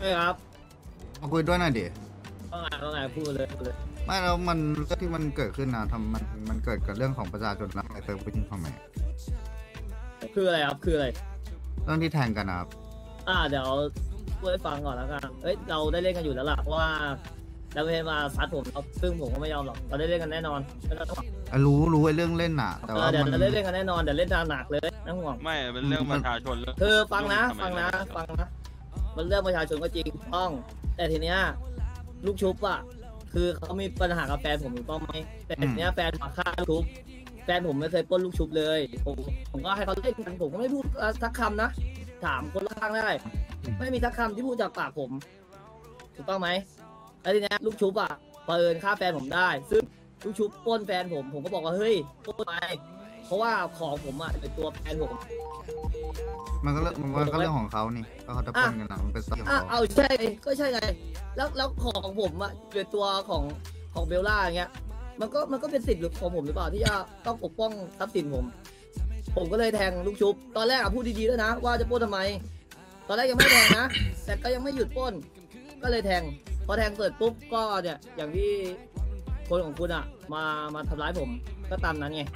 ไม่ครับมาคุยด้วยหน่อยดิว่าไงพูดเลยไม่แล้วมันเรื่องที่มันเกิดขึ้นนะมันเกิดกับเรื่องของประชาชนแล้วไอ้เติมไปยิงทำไมคืออะไรครับคืออะไรเรื่องที่แทงกันนะครับเดี๋ยวพูดให้ฟังก่อนแล้วกันเราได้เล่นกันอยู่แล้วล่ะเพราะว่าแล้วไม่มาซัดผมซึ่งผมก็ไม่ยอมหรอกเราได้เล่นกันแน่นอนรู้ไอ้เรื่องเล่นน่ะแต่ว่าเดี๋ยวเราได้เล่นกันแน่นอนเดี๋ยวเล่นหนักเลยนะห่วงไม่เป็นเรื่องประชาชนคือฟังนะมันเรื่องประชาชนก็จริงต้องแต่ทีเนี้ยลูกชุบอ่ะคือเขามีปัญหากับแฟนผมถูกต้องไหมแต่ทีเนี้ยแฟนมาฆ่าลูกชุบแฟนผมไม่เคยปล้นลูกชุบเลยผมก็ให้เขาเล่นกันผมก็ไม่พูดทักคำนะถามคนข้างได้ไม่มีทักคำที่พูดจากปากผมถูกต้องไหมแล้วทีเนี้ยลูกชุบอ่ะเปิดฆ่าแฟนผมได้ซึ่งลูกชุบปล้นแฟนผมก็บอกว่าเฮ้ยปล้นไปเพราะว่าของผมอ่ะเป็นตัวแฟนผมมันก็เรื่องของเขานี่ก็เขาจะปล้นกันนะมันเป็นสิทธิ์ของเขาเอาใช่ก็ใช่ไงแล้วของผมอ่ะเป็นตัวของเบลล่าอย่างเงี้ยมันก็เป็นสิทธิ์ของผมหรือเปล่าที่จะต้องปกป้องทรัพย์สินผมก็เลยแทงลูกชุบตอนแรกพูดดีๆด้วยนะว่าจะปล้นทำไมตอนแรกยังไม่แทงนะแต่ก็ยังไม่หยุดปล้นก็เลยแทงพอแทงเสร็จปุ๊บก็เนี่ยอย่างที่คนของคุณอ่ะมาทำร้ายผมก็ตามนั้นไง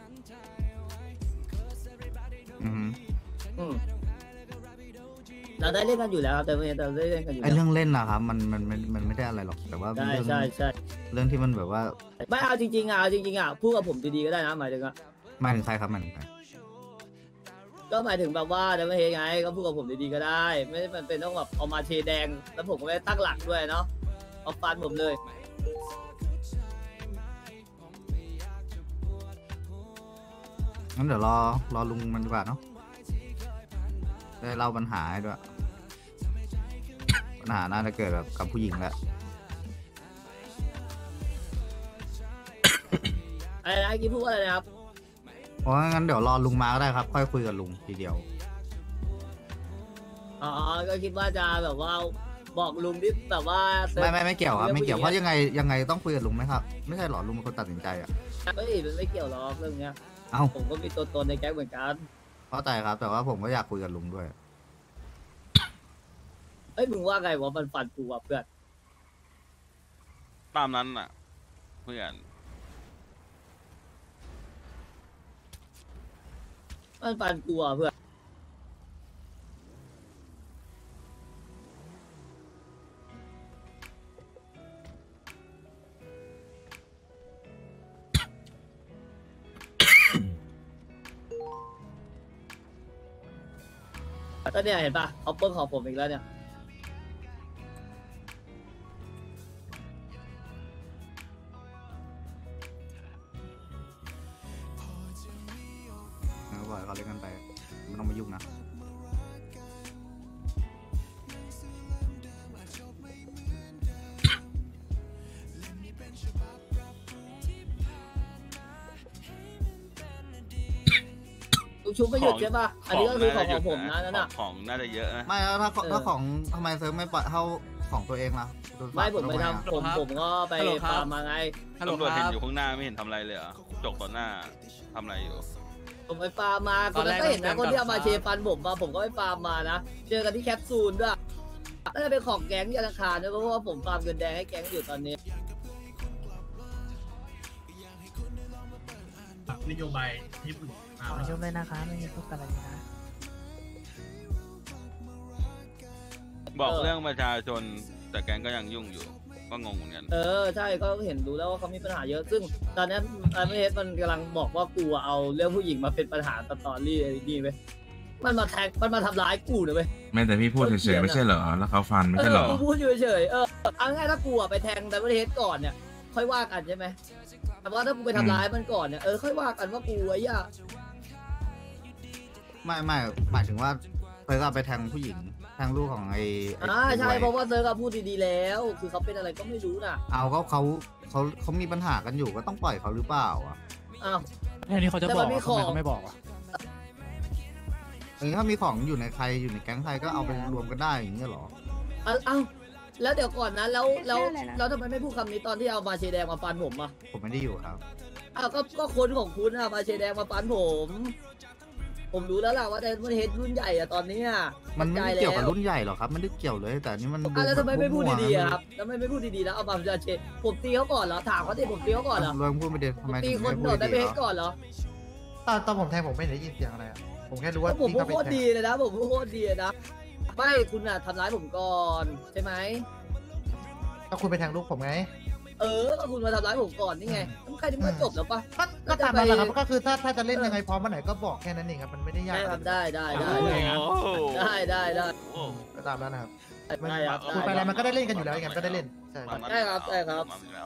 เราได้เล่นกันอยู่แล้วแต่เราได้เล่นกันอยู่ไอ้เรื่องเล่นนะครับมันไม่ได้อะไรหรอกแต่ว่าใช่เรื่องที่มันแบบว่าไม่เอาจริงๆพูดกับผมดีๆก็ได้นะหมายถึงใครครับหมายถึงใครก็หมายถึงแบบว่าจะไม่เฮไงก็พูดกับผมดีๆก็ได้ไม่มันเป็นต้องแบบเอามาเชแดงแล้วผมก็ไม่ตั้งหลักด้วยเนาะเอาฟันผมเลยงั้นเดี๋ยวรอลุงมันดีกว่าเนาะได้เล่าปัญหาให้ด้วยปัญหาน่าจะเกิดแบบกับผู้หญิงแหละอะไรนะกี้พูดอะไรนะครับเพราะงั้นเดี๋ยวรอลุงมาก็ได้ครับค่อยคุยกับลุงทีเดียวก็คิดว่าจะแบบว่าบอกลุงที่แบบว่าไม่เกี่ยวครับไม่เกี่ยวเพราะยังไงต้องคุยกับลุงไหมครับไม่ใช่หรอลุงเป็นคนตัดสินใจอ่ะเฮ้ยมันไม่เกี่ยวหรอกเรื่องเนี้ยผมก็มีตัวตนในแก๊งเหมือนกันเข้าใจครับแต่ว่าผมก็อยากคุยกับลุงด้วยมึงว่าไงวะมันฟันกูอ่ะเพื่อนตามนั้นอ่ะเพื่อนมันฟันกูอ่ะเพื่อนก็เนี่ยเห็นปะเขาเปิ้ลของผมอีกแล้วเนี่ยปล่อยเขาเล่นกันไปไม่ต้องมายุ่งนะลูกชุบไม่หยุดใช่ป่ะอันนี้ก็คือของผมนะนั่นน่ะของน่าจะเยอะนะไม่แล้วถ้าของทำไมเซิร์ฟไม่ปล่อยเท่าของตัวเองล่ะไม่ผมไม่ทำผมก็ไปฟาร์มมาไงตำรวจเห็นอยู่ข้างหน้าไม่เห็นทำอะไรเลยเหรอจกต่อหน้าทำอะไรอยู่ผมไปฟาร์มมาคนนั้นก็เห็นนะคนที่เอามาเชฟันผมก็ไปฟาร์มมานะเจอกันที่แคปซูลด้วยน่าจะเป็นของแก๊งธนาคารด้วยเพราะว่าผมฟาร์มเงินแดงให้แก๊งอยู่ตอนนี้นโยบายญี่ปุ่นขอชมเลยนะคะไม่มีพูดอะไรนะบอกเรื่องประชาชนแต่แกงก็ยังยุ่งอยู่ก็งงเหมือนกันใช่ก็เห็นดูแล้วว่าเขามีปัญหาเยอะซึ่งตอนนี้ไม่เห็นมันกำลังบอกว่ากูเอาเรื่องผู้หญิงมาเป็นปัญหาตอรี่ดีไหมมันมาแทงมันมาทำร้ายกูเลยไหมไม่แต่พี่พูดเฉยๆไม่ใช่เหรอแล้วเขาฟันไม่ใช่เหรอพูดเฉยเอาง่ายถ้ากูไปแทงแต่ประเทศก่อนเนี่ยค่อยว่ากันใช่ไหมแต่ว่าถ้ากูไปทำร้ายมันก่อนเนี่ยค่อยว่ากันว่ากูไอ้ย่าไม่หมายถึงว่าเคยก็ไปแทงผู้หญิงแทงลูกของไอ้ใช่เพราะว่าเซอร์ก็พูดดีๆแล้วคือเขาเป็นอะไรก็ไม่รู้น่ะเอาเขามีปัญหากันอยู่ก็ต้องปล่อยเขาหรือเปล่าแค่นี้เขาจะบอกทำไมเขาไม่บอกอย่างนี้ถ้ามีของอยู่ในใครอยู่ในแก๊งใครก็เอาไปรวมกันได้อย่างเงี้ยหรอแล้วเดี๋ยวก่อนนะแล้วทำไมไม่พูดคำนี้ตอนที่เอามาเชแดงมาฟันผมผมไม่ได้อยู่ครับก็คนของคุณมาเชแดงมาฟันผมผมรู้แล้วล่ะว่าแต่มันเฮดรุ่นใหญ่อะตอนนี้อะมันไม่ได้ใจเกี่ยวกับแล้รุ่นใหญ่หรอกครับไม่ได้เกี่ยวเลยแต่อันนี่มันอ่ะแล้วทำไมไม่พูดดีๆๆอะครับแล้วทำไมไม่พูดดีๆแล้วเอาบัมจะเชดผมตีเขาก่อนเหรอถามเขาดิผมตีเขาก่อนเหรอเรื่องพูดไม่ได้ผทำมไมตีถึงคนไม่โดพูดดได้ดีไปเฮเหรดอก่อนเหรอตอนผมแทงผมไม่ได้ยินเสียงอะไรอะผมแค่รู้ว่าผมพี่ก็เขาไปโคตรแทงดีเลยนะผมก็โคตรดีเลยนะไม่คุณอะทำร้ายผมก่อนใช่ไหมก็คุณไปแทงลูกผมไงก็คุณมาทำร้ายผมก่อนนี่ไงแล้วใครที่มันก็จบแล้วปะก็ตามนั้นแหละครับก็คือถ้าจะเล่นยังไงพร้อมเมื่อไหร่ก็บอกแค่นั้นเองครับมันไม่ได้ยากได้ครับได้โอ้โหก็ตามนั้นนะครับได้ครับคุณไปอะไรมันก็ได้เล่นกันอยู่แล้วไงก็ได้เล่นใช่ครับได้ครับได้ครับ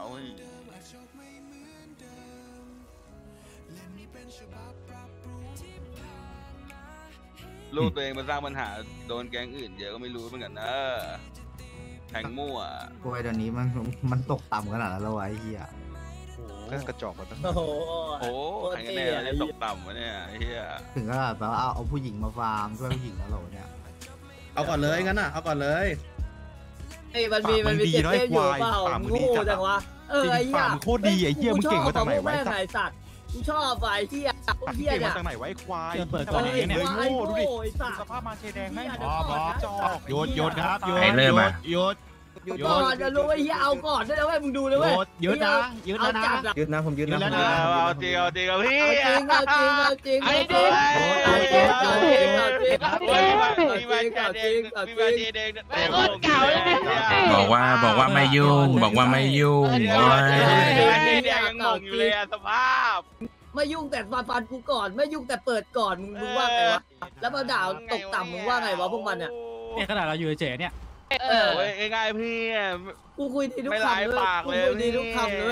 ลูกตัวเองมาสร้างปัญหาโดนแก๊งอื่นเยอะก็ไม่รู้เหมือนกันนะแทงมั่วโวยเดี๋ยวนี้มันตกต่ำขนาดนั้นแล้ววะไอ้เหี้ยก็กระจอกมาตั้งโอ้โหโอ้แทงกันแน่เลยตกต่ำวะเนี่ยไอ้เหี้ยถึงก็แบบว่าเอาผู้หญิงมาฟาร์มช่วยผู้หญิงแล้วเหรอเนี่ยเอาก่อนเลยงั้นอ่ะเอาก่อนเลยไอ้มันมีเจ็ดเทพอยู่เปล่าโง่จังวะไอ้เหี้ยโคตรดีไอ้เหี้ยมึงเก่งมาจากไหนวะแม่งไอ้สัตว์กูชอบไอ้เหี้ยพวกเหี้ยเก่งเนี่มาย จากไหนวะไอ้ควายเปิดก่อนอย่างเงี้ยเนี่ยไอ้โง่ไอ้สัตสว์ภาพมาเชแดงแม่งจอกโยนครับโยนไอ้เริ่มอ่ะโยนก่อนจะรู้ไอ้เหี้ยเอาก่อนได้แล้วเว้ยมึงดูเลยเว้ยยืดนะยืดเอาแล้วนะจัดอะยืดนะผมยืดแล้วนะเอาจริงกับพี่เอาจริงเอาจริงเอาจริงเอาจริงเอาจริงเอาจริงเอาจริงเอาจริงพี่มาเชแดงพี่มาเชแดงบอกว่าไม่ยุ่งบอกว่าไม่ยุ่งโอ้ยพี่มาเชแดงยังงงอยู่เลยสภาพไม่ยุ่งแต่ฟันกูก่อนไม่ยุ่งแต่เปิดก่อนมึงว่าไงวะแล้วมาด่าตกต่ำมึงว่าไงวะพวกมันเนี่ยเนี่ยขนาดเราอยู่เฉยๆเนี่ยโอ้ยง่ายพี่กูคุยดีทุกไม่คำลายเลยปากกูเลยคุยดีทุกคำเลย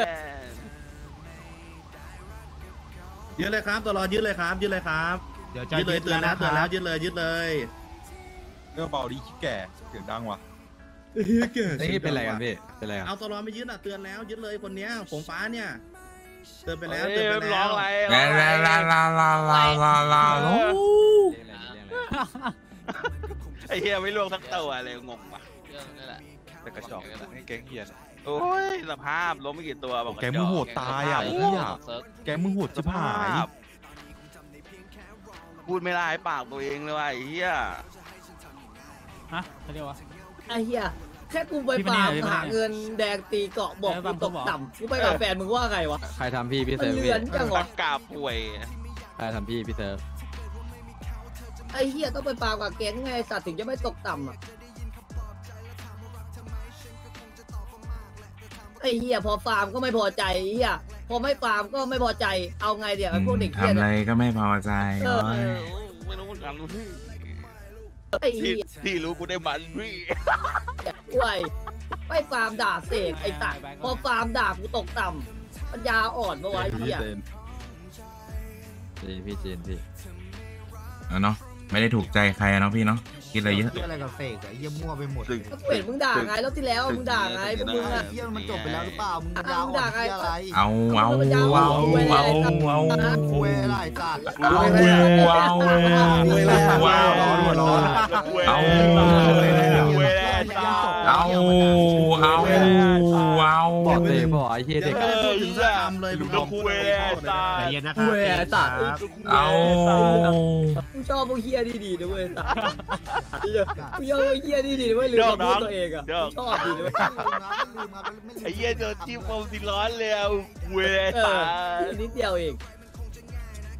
ยืดเลยครับตัวรอยืดเลยครับยืดเลยครับยืดเลยเตือนแล้วยืดเลยเรื่องเบาดีขี้แก่เสียงดังว่ะนี่เป็นไรกันพี่เป็นไรเอาตัวรอไม่ยืดอ่ะเตือนแล้วยืดเลยคนเนี้ยผมฟ้าเนี่ยเตือนไปแล้วเตือนไปร้แล้องวไรลาลาลาลาลาลาลาลาไอ้เหี้ยไม่ล่วงทั้งตัวเลยงงว่ะแต่กระจอกให้แก๊งเฮียนโอ้ยสภาพล้มไม่กี่ตัวบอกแก๊งมึงโหดตายอ่ะไอ้เฮียแก๊งมึงโหดสชิบภาหายพพูดไม่ได้ปากตัวเองเลยว่ะไอ้เหี้ยฮะเขาเรียกว่าไอ้เหี้ยแค่กูไปฟาร์มหาเงินแดงตีเกาะบอกกูตกต่ำกูไปกับแฟนมึงว่าไงวะใครทำพี่พี่มัเซินร์ฟเลือนจังตะวะกาป่วยใครทำพี่เซิร์ฟไอ้เหี้ยต้องไปฟาร์มกับแก๊งไงสัตว์ถึงจะไม่ตกต่ำอ่ะไอ้เหี้ยพอฟาร์มก็ไม่พอใจไอ้เหี้ยพอไม่ฟาร์มก็ไม่พอใจเอาไงเดี๋ยวไอ้พวกเด็กเหี้ยทำอะไรเนี่ยก็ไม่พอใจโอ้ยไม่รู้เหมือนกันไอ้ที่เหี้ยที่รู้กูได้มันพี่กล้วยไม่ฟาร์มด่าเสกไอ้สัตว์พอฟาร์มด่ากูตกต่ำปัญญาอ่อนมาไว้เหี้ยพี่จีนพี่เนาะไม่ได้ถูกใจใครเนาะพี่เนาะคิดอะไรเยอะเหี้ยอะไรกับเสกอะเหี้ยมั่วไปหมดซึ่งก็เห็นมึงด่าไงรอบที่แล้วมึงด่าไงพวกมึงอะเหี้ยมันจบไปแล้วหรือเปล่ามึงยาวอ่อนเหี้ยอะไรเอาคุยอะไรสัตว์เอาบอกเลยบอกไอ้เฮียเด็กถึงสักคำเลยลูกคุยตาใจเย็นนะครับเว้ยไอ้สัตว์เอากูชอบพวกเฮียดีๆนะเว้ยสัตว์กูชอบพวกเฮียดีๆนะเว้ยลืมคำพูดตัวเองอะกูชอบดีนะเว้ยไอ้เหี้ยโดนจิ้มความสิร้อนเลยเว้ยเอตาอนิดเดียวเอง